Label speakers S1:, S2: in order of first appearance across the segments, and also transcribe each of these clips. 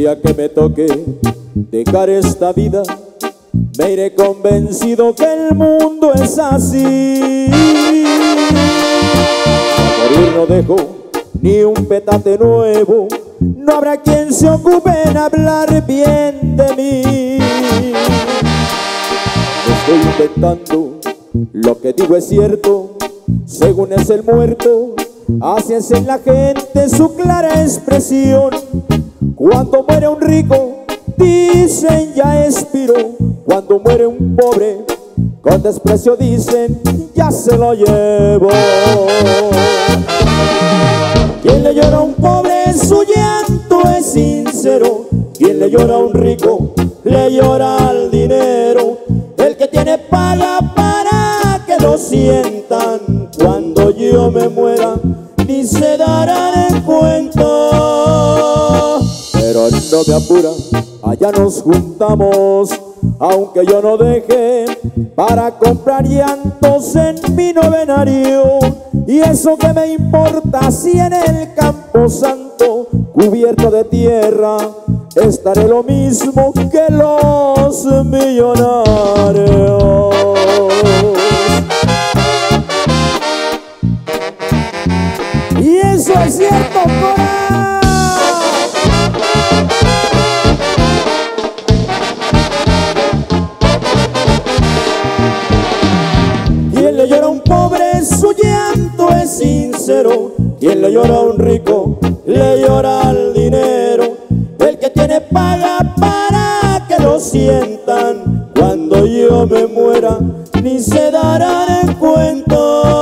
S1: día que me toque dejar esta vida, me iré convencido que el mundo es así. A morir no dejo ni un petate nuevo, no habrá quien se ocupe en hablar bien de mí. Estoy intentando, lo que digo es cierto, según es el muerto, así es en la gente su clara expresión. Cuando muere un rico, dicen ya expiró. Cuando muere un pobre, con desprecio dicen ya se lo llevó. Quien le llora a un pobre, su llanto es sincero. Quien le llora a un rico, le llora al dinero. El que tiene paga para que lo sientan. Cuando yo me muera, ni se darán en cuenta. Pero no me apura, allá nos juntamos. Aunque yo no deje para comprar llantos en mi novenario. Y eso que me importa si en el campo santo, cubierto de tierra, estaré lo mismo que los millonarios. Y eso es cierto, Cora. Quien le llora a un pobre, su llanto es sincero. Quien le llora a un rico, le llora al dinero. El que tiene paga para que lo sientan. Cuando yo me muera, ni se darán en cuenta.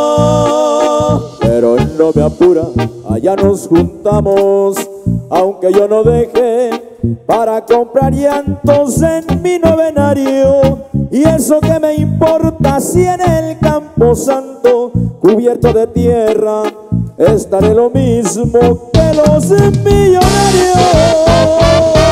S1: Pero no me apura, allá nos juntamos. Aunque yo no deje para comprar llantos en mi novenario. Y eso que me importa si en el campo santo, cubierto de tierra, estaré lo mismo que los millonarios.